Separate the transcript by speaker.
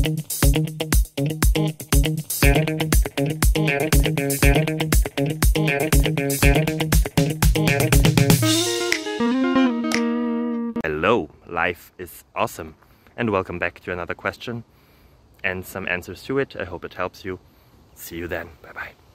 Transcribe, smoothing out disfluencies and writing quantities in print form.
Speaker 1: Hello, life is awesome, and welcome back to another question and some answers to it. I hope it helps you. See you then. Bye bye.